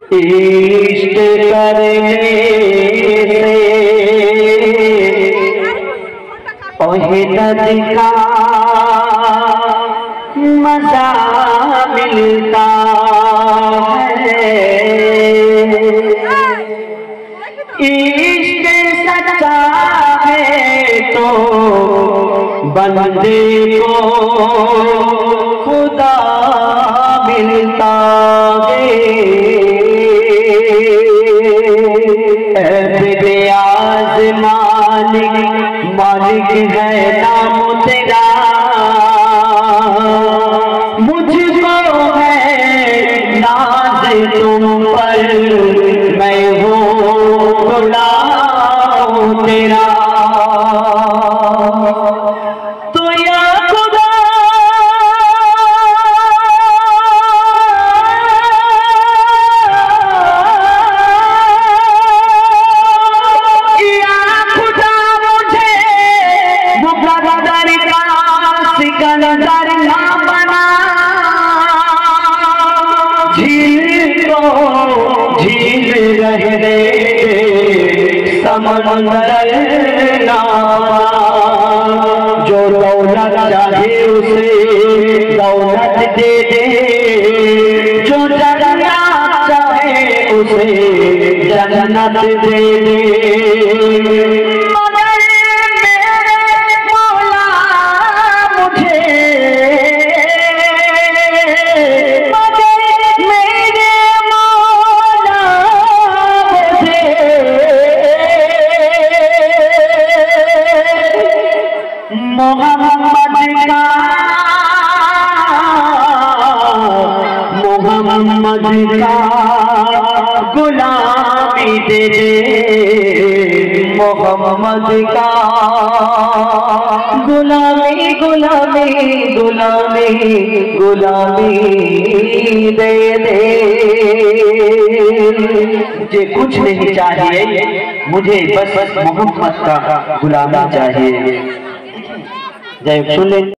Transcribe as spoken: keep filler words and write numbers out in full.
इश्क करने से ओहिदत का मजा मिलता है। इश्क सच्चा है तो बंदे को खुदा मिलता है। बेयाज मालिक मालिक है नाम तेरा, मुझको है नाज तुम पर, मैं हूँ गुलाम तेरा। तो या खुदा सिकंदर ना बना, झील को झील रहने दे, समंदर ना जो दौलत चाहे उसे दौलत दे दे, जो जन्नत चाहे उसे जन्नत दे दे। मोहम्मद का मोहम्मद का गुलामी दे दे, मोहम्मद का गुलामी गुलामी गुलामी गुलामी दे दे। मुझे कुछ नहीं चाहिए, मुझे बस बस मोहम्मद का गुलामी चाहिए। जय सुन ले।